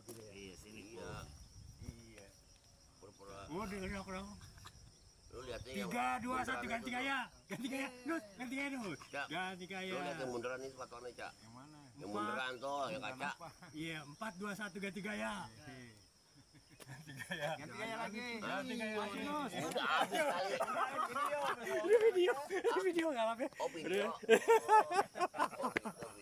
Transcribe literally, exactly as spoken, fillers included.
sini ya. Iya, sini ya. Iya. Pura-pura. Oh, dengerin aku dong. Lu lihatnya yang Tiga, dua, munduran satu, ganti itu, gaya. Ganti gaya, Nut. Ganti gaya, Nut. Cak. Ganti gaya. Lu lihat yang munduran ini sepatuannya, Cak. Yang mana? Yang munduran tuh, yang kaca. Iya, empat, dua, satu, ganti gaya. Ganti gaya lagi. Ganti gaya lagi, Nut. Udah habis kali. Ini video, ini video nggak apa-apa. Oh, video. Oh, gitu.